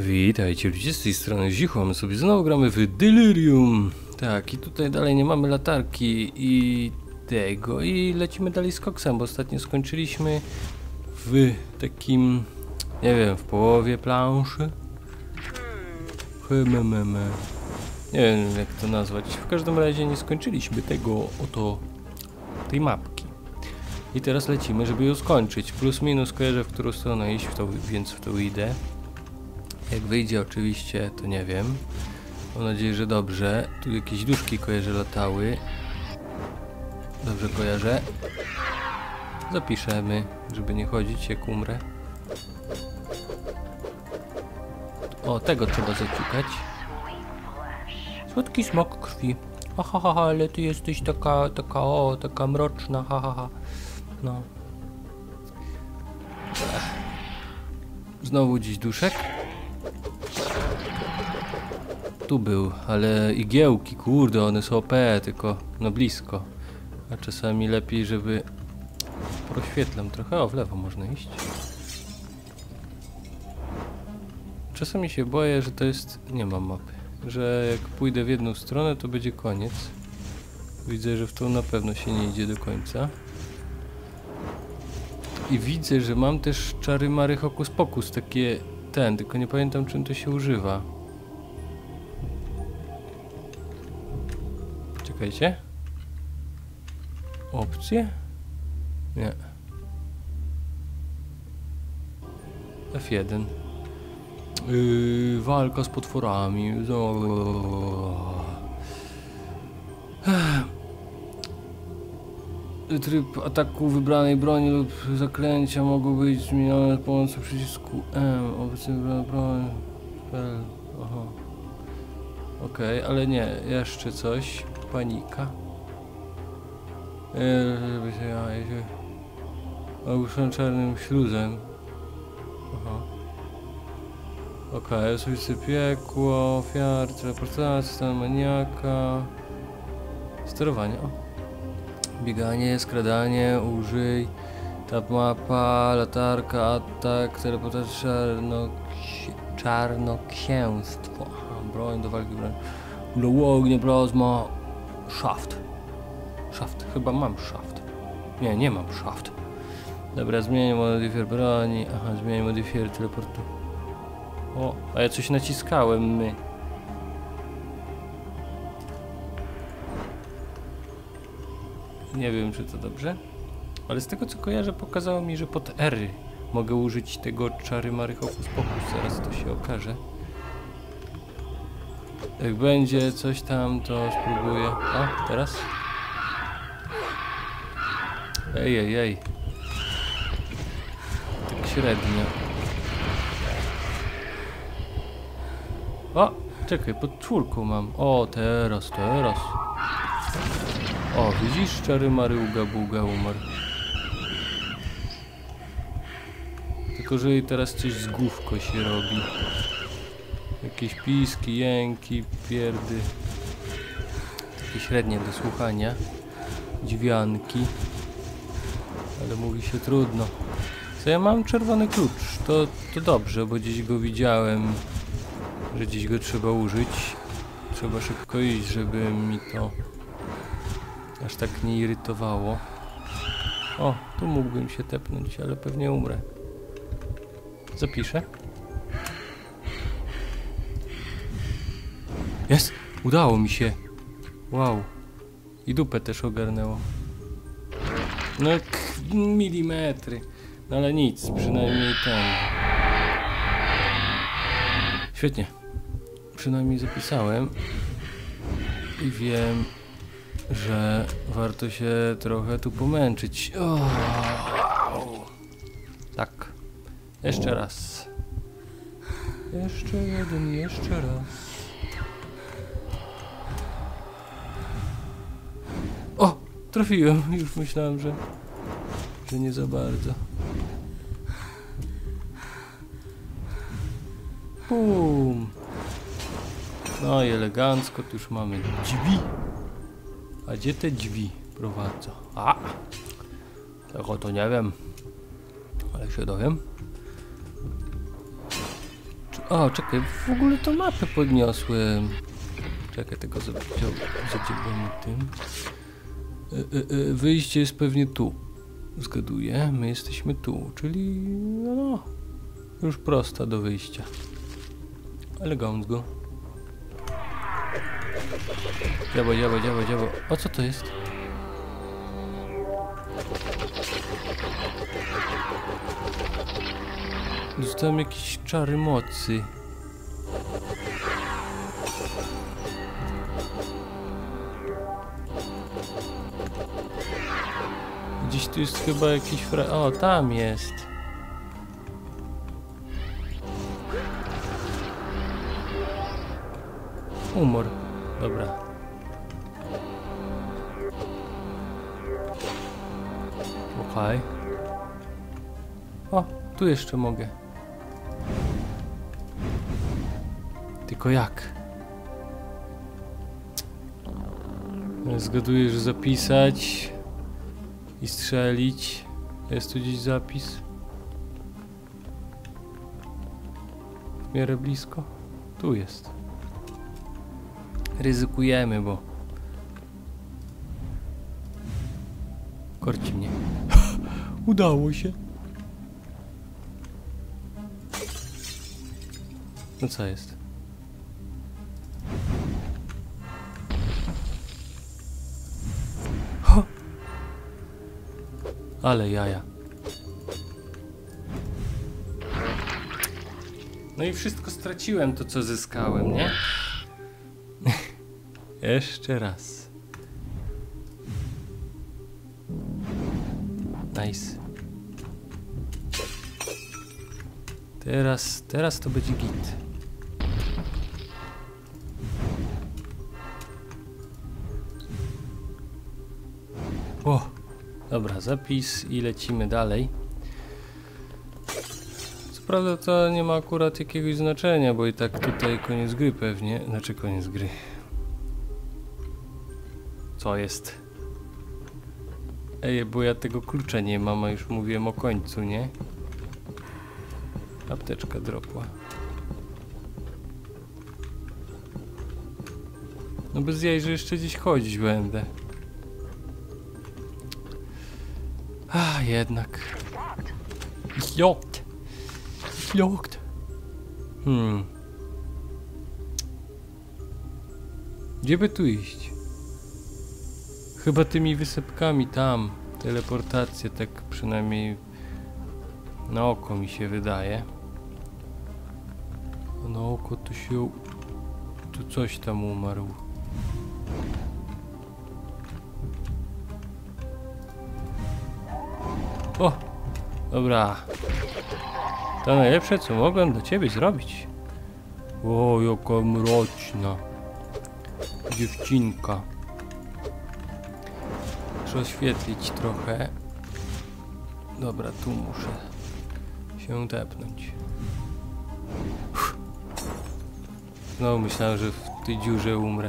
Witajcie ludzie, z tej strony Zichu, my sobie znowu gramy w Delirium. Tak, i tutaj dalej nie mamy latarki i tego, i lecimy dalej z koksem, bo ostatnio skończyliśmy w takim, nie wiem, w połowie planszy. Nie wiem jak to nazwać, w każdym razie nie skończyliśmy tego, tej mapki. I teraz lecimy, żeby ją skończyć, plus minus kojarzę, w którą stronę iść, więc w to idę. Jak wyjdzie oczywiście, to nie wiem. Mam nadzieję, że dobrze. Tu jakieś duszki kojarzę latały. Dobrze kojarzę. Zapiszemy, żeby nie chodzić jak umrę. O, tego trzeba zaciukać. Słodki smok krwi. Ha, ale ty jesteś taka mroczna, ha. No. Znowu dziś duszek. Tu był, ale igiełki, kurde, one są OP, tylko no blisko. A czasami lepiej, żeby... Proświetlam trochę, o w lewo można iść. Czasami się boję, że to jest... nie mam mapy. Że jak pójdę w jedną stronę, to będzie koniec. Widzę, że w tą na pewno się nie idzie do końca. I widzę, że mam też czary mary hokus pokus, takie... tylko nie pamiętam czym to się używa. Czekajcie. Opcje? Nie. F1. Walka z potworami. Tryb ataku wybranej broni lub zaklęcia mogą być zmienione z pomocą przycisku M. Obecnie wybrana broń. Aha. Okej, ale nie, jeszcze coś. Panika. Ogłuszony czarnym śluzem. Aha. Okej, osobiste piekło, ofiar, teleportacja, stan maniaka. Sterowanie, o. Bieganie, skradanie, użyj. Tab mapa, latarka, atak, teleportacja, czarnoksięstwo. Aha, broń do walki, broń. Do ognia, plazma. Shaft. Chyba mam shaft. Nie mam shaft. Dobra, zmienię modyfier broni. Aha, zmienię modyfier teleportu. O, a ja coś naciskałem, Nie wiem, czy to dobrze. Ale z tego co kojarzę, pokazało mi, że pod R mogę użyć tego czary mary hokus pokus. Zaraz to się okaże. Jak będzie coś tam, to spróbuję. O, teraz? Ej. Tak średnio. O, czekaj, pod czwórką mam. O, teraz. O, widzisz? Czary mary uga buga umarł. Tylko, że teraz coś z główką się robi. Jakieś piski, jęki, pierdy. Takie średnie do słuchania. Dźwianki. Ale mówi się trudno. Co ja mam? Czerwony klucz. To dobrze, bo gdzieś go widziałem. Że gdzieś go trzeba użyć. Trzeba szybko iść, żeby mi to aż tak nie irytowało. O, tu mógłbym się tepnąć, ale pewnie umrę. Zapiszę. Jest! Udało mi się! Wow! I dupę też ogarnęło. No, milimetry. No ale nic, przynajmniej ten. Świetnie. Przynajmniej zapisałem. I wiem, że warto się trochę tu pomęczyć. O, wow. Tak. Jeszcze raz. Jeszcze jeden, jeszcze raz. O! Trafiłem. Już myślałem, że nie za bardzo. Bum. No i elegancko, tu już mamy drzwi. A gdzie te drzwi prowadzą? A! Tego to nie wiem. Ale się dowiem. Czy O, czekaj, w ogóle to mapę podniosłem. Czekaj, tego zadzielimy tym. Wyjście jest pewnie tu. Zgaduję, my jesteśmy tu, czyli no, już prosta do wyjścia. Elegancko. Dziabo. O, co to jest? Dostałem jakieś czary mocy. Gdzieś tu jest chyba jakiś O, tam jest. Humor. Dobra. Okej. O, tu jeszcze mogę. Tylko jak? Zgaduję, że zapisać i strzelić. Jest tu gdzieś zapis? W miarę blisko? Tu jest. Ryzykujemy, bo korci mnie. Udało się. No co jest? Ho! Ale jaja. No i wszystko straciłem, to co zyskałem, nie? Jeszcze raz. Nice. Teraz to będzie git. O, dobra, zapis i lecimy dalej. Co prawda to nie ma akurat jakiegoś znaczenia, bo i tak tutaj koniec gry pewnie. Znaczy koniec gry. Co jest? Ej, bo ja tego klucza nie mam, a już mówiłem o końcu, nie? Apteczka dropła. No bez jaj, że jeszcze gdzieś chodzić będę. A, jednak. Locked. Gdzie by tu iść? Chyba tymi wysepkami tam. Teleportację, tak przynajmniej na oko mi się wydaje. A na oko to się... Tu coś tam umarł. O! Dobra. To najlepsze, co mogłem dla ciebie zrobić. O, jaka mroczna dziewczynka. Muszę oświetlić trochę. Dobra, tu muszę się tepnąć. No, myślałem, że w tej dziurze umrę.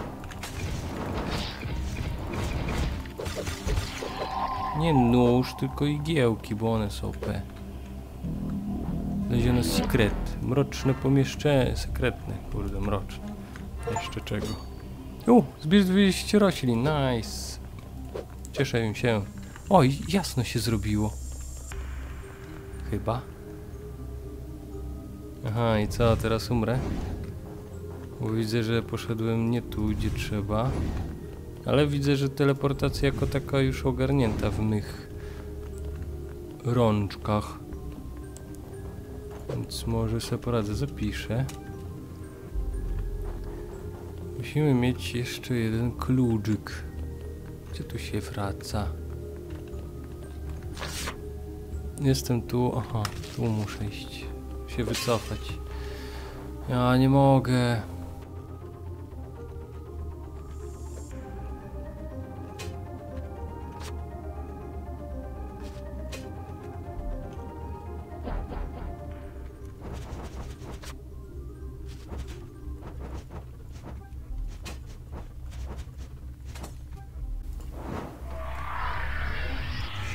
Nie nóż, tylko igiełki, bo one są P. Znalezione sekret. Mroczne pomieszczenie. Sekretne. Kurde, mroczne. Jeszcze czego? Zbierz 200 roślin. Nice. Cieszę się. Oj, jasno się zrobiło. Chyba. Aha, i co? Teraz umrę? Bo widzę, że poszedłem nie tu, gdzie trzeba. Ale widzę, że teleportacja jako taka już ogarnięta w mych rączkach. Więc może sobie poradzę, zapiszę. Musimy mieć jeszcze jeden kluczyk. Gdzie tu się wraca? Jestem tu, aha, tu muszę iść. Się wycofać. Ja nie mogę.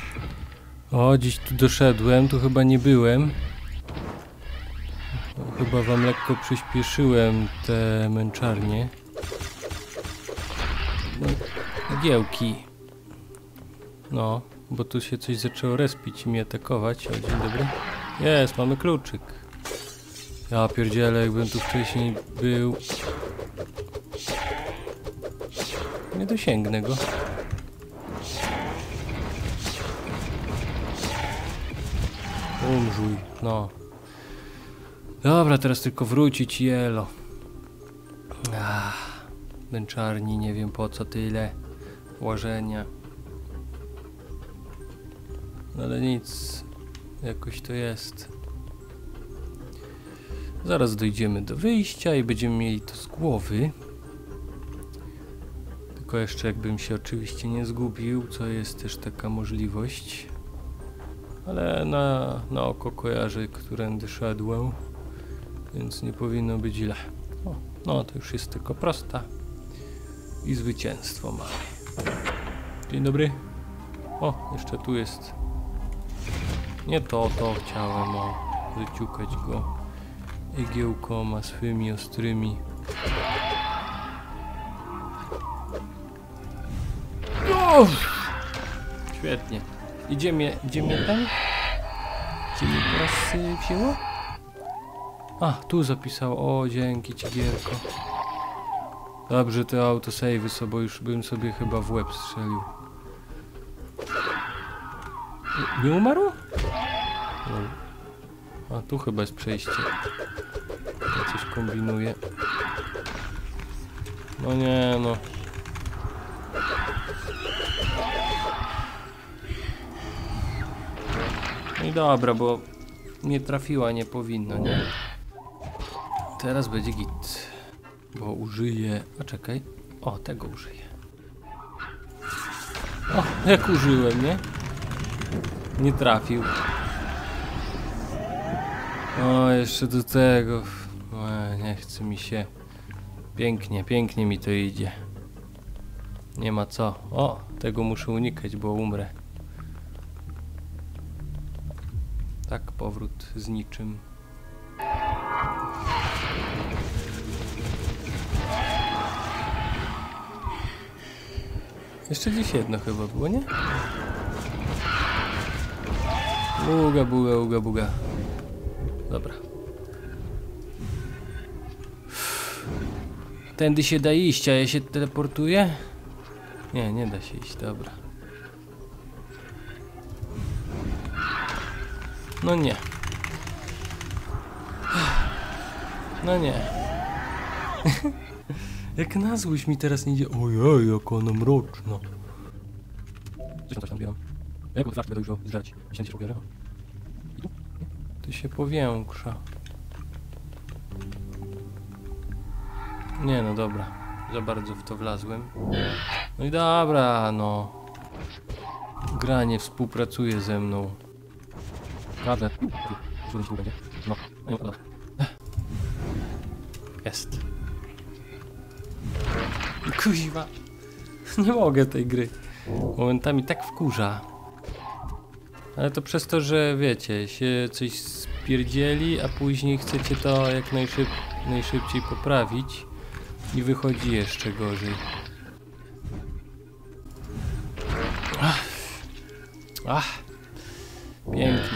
O, dziś tu doszedłem, tu chyba nie byłem. Chyba wam lekko przyspieszyłem te męczarnie. No, igiełki. No, bo tu się coś zaczęło respić i mi atakować. O, dzień dobry. Jest, mamy kluczyk. Ja pierdzielę, jakbym tu wcześniej był. Nie dosięgnę go. Umrzuj, no. Dobra, teraz tylko wrócić jelo. Męczarni, nie wiem po co tyle łażenia. No ale nic, jakoś to jest. Zaraz dojdziemy do wyjścia i będziemy mieli to z głowy. Tylko jeszcze jakbym się oczywiście nie zgubił, co jest też taka możliwość. Ale na oko kojarzę, którędy szedłem, więc nie powinno być źle. O, no to już jest tylko prosta i zwycięstwo mamy. Dzień dobry. O, jeszcze tu jest. Nie to chciałem, wyciukać go igiełkoma swymi ostrymi. O! Świetnie. Idziemy tam? Gdzie mnie teraz wzięło? A, tu zapisał. O, dzięki ci, gierko. Dobrze, te autosave'y sobie, bo już bym sobie chyba w łeb strzelił. Nie umarł? No. A, tu chyba jest przejście. Ja coś kombinuję. No nie, no. No i dobra, bo nie trafiła, nie powinno, nie? Teraz będzie git. Bo użyję... A czekaj. O, tego użyję. O, jak użyłem, nie? Nie trafił. O, jeszcze do tego. O, nie chce mi się. Pięknie, pięknie mi to idzie. Nie ma co. O, tego muszę unikać, bo umrę. Tak, powrót z niczym. Jeszcze gdzieś jedno chyba było, nie? Buga, buga, buga, buga. Dobra. Tędy się da iść, a ja się teleportuję? Nie, nie da się iść, dobra. No nie. No nie. Jak na złość mi teraz nie idzie. Ojej, jak ona mroczna. Coś tam bieram. Jak od będę już zgrać. Myślę, że się pobierze. I tu? Ty się powiększa. Nie no dobra. Za bardzo w to wlazłem. No i dobra, no. Gra nie współpracuje ze mną. Prawda. No. Jest. Kuźwa. Nie mogę tej gry. Momentami tak wkurza. Ale to przez to, że wiecie, się coś spierdzieli, a później chcecie to jak najszybciej poprawić i wychodzi jeszcze gorzej. Pięknie.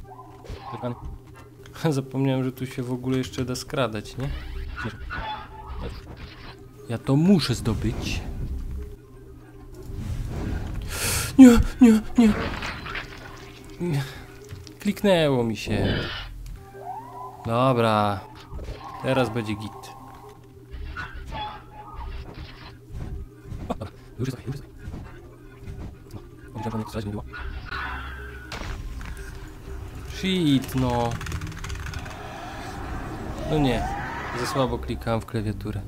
Zapomniałem, że tu się w ogóle jeszcze da skradać, nie? Ja to muszę zdobyć. Nie, nie, nie. Kliknęło mi się. Dobra. Teraz będzie git. Już jest, już jest. No, shit, no. No nie. Za słabo klikałem w klawiaturę.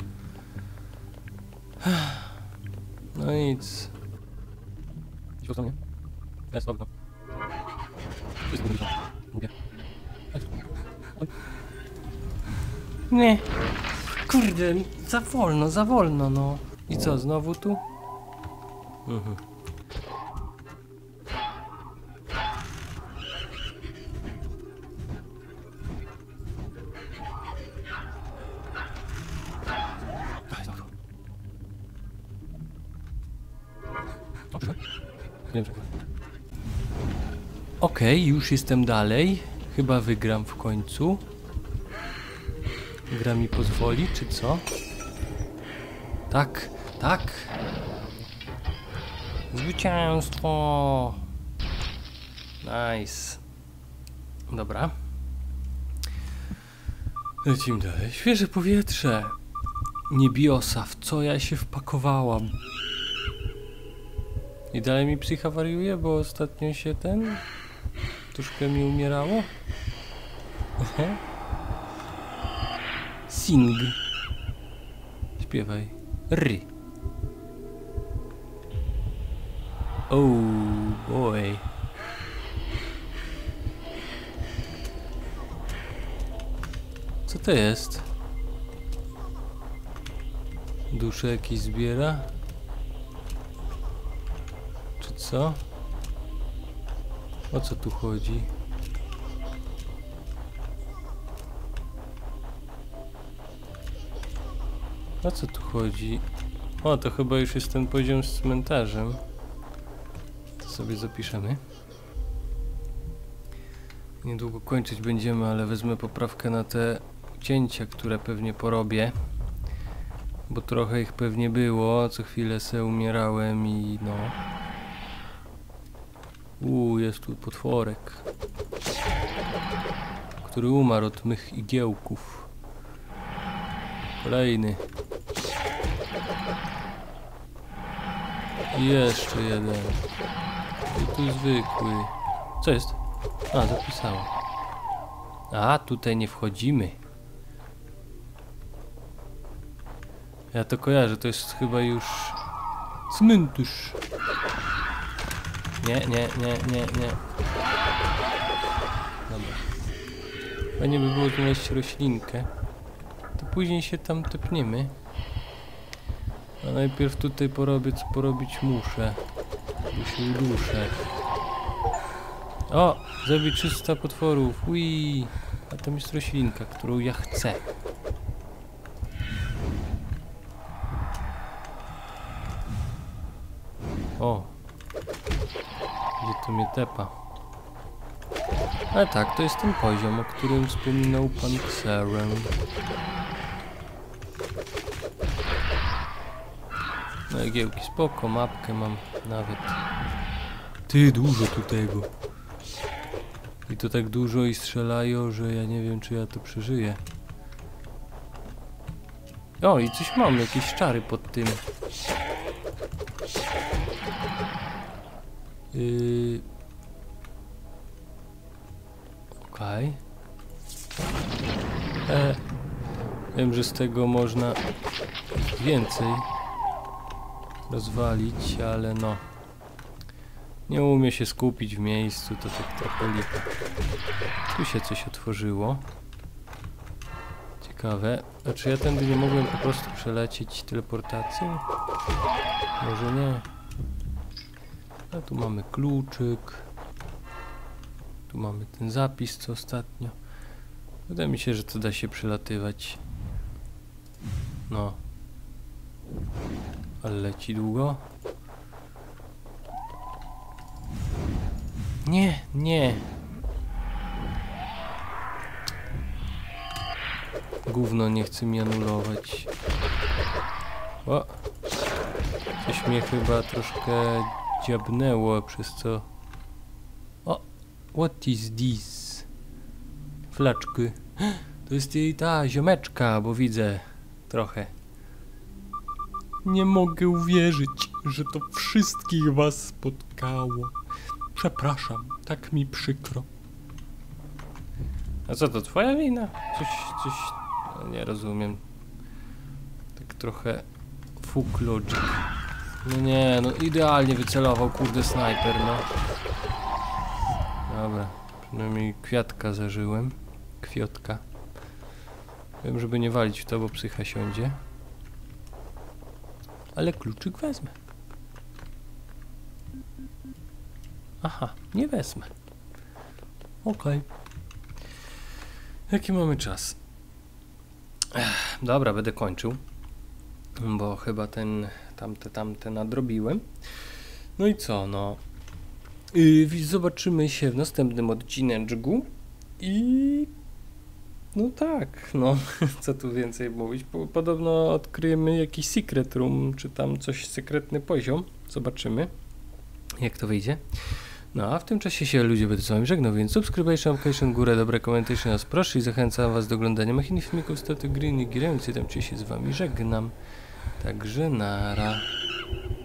No nic. Gdzieś po mnie? Ja słabo. Nie. Kurde, za wolno, no. I co, znowu tu? Mhm. Nie. Okej, już jestem dalej. Chyba wygram w końcu. Gra mi pozwoli, czy co? Tak, tak. Zwycięstwo. Nice. Dobra. Lecimy dalej. Świeże powietrze. Niebiosa, w co ja się wpakowałam? I dalej mi psycha wariuje, bo ostatnio się troszkę mi umierało. Sing. Śpiewaj. Ry. Oh boy. Co to jest? Duszę jakiś zbiera? Czy co? O co tu chodzi? O co tu chodzi? O, to chyba już jest ten poziom z cmentarzem. To sobie zapiszemy. Niedługo kończyć będziemy, ale wezmę poprawkę na te cięcia, które pewnie porobię. Bo trochę ich pewnie było, co chwilę se umierałem i no. Jest tu potworek, który umarł od mych igiełków. Kolejny. I jeszcze jeden. I tu zwykły. Co jest? A, zapisałem. A, tutaj nie wchodzimy. Ja to kojarzę, to jest chyba już cmentarz. Nie. Dobra. Fajnie by było znaleźć roślinkę. To później się tam tepniemy. A najpierw tutaj porobię, co porobić muszę. Bo się uduszę. O! Zabić 300 potworów. Ui! A tam jest roślinka, którą ja chcę. O! Gdzie to mnie tepa? Ale tak, to jest ten poziom, o którym wspominał pan Xeren. No i giełki spoko, mapkę mam nawet. Ty, dużo tu tego. I to tak dużo i strzelają, że ja nie wiem, czy ja to przeżyję. O, i coś mam, jakieś czary pod tym. Okej. Wiem, że z tego można więcej rozwalić, ale no. Nie umie się skupić w miejscu, to tak trochę lipa. Tu się coś otworzyło. Ciekawe. A czy ja tędy nie mogłem po prostu przelecieć teleportacją? Może nie. A tu mamy kluczyk. Tu mamy ten zapis, co ostatnio. Wydaje mi się, że to da się przelatywać. No. Ale leci długo. Nie. Gówno nie chce mi anulować. O! Coś mnie chyba troszkę dziabnęło, przez co... O! What is this? Flaczky. To jest jej ta ziomeczka, bo widzę trochę. Nie mogę uwierzyć, że to wszystkich was spotkało. Przepraszam, tak mi przykro. A co to, twoja wina? Coś... Nie rozumiem. Tak trochę... Fuck logic. No nie, no idealnie wycelował, kurde, snajper, no. Dobra, przynajmniej kwiatka zażyłem. Kwiotka. Wiem, żeby nie walić w to, bo psycha siądzie. Ale kluczyk wezmę. Aha, nie wezmę. Okej. Jaki mamy czas? Dobra, będę kończył. Bo chyba tamte nadrobiłem. No i co, no. Zobaczymy się w następnym odcineczku i no tak, no co tu więcej mówić, podobno odkryjemy jakiś secret room, czy tam coś, sekretny poziom, zobaczymy jak to wyjdzie. No a w tym czasie się ludzie będę z wami żegnał, więc subscription, application, górę, dobre komentarze nas proszę i zachęcam was do oglądania machiny filmików, staty, green i gieremcy, tam się z wami żegnam, także nara.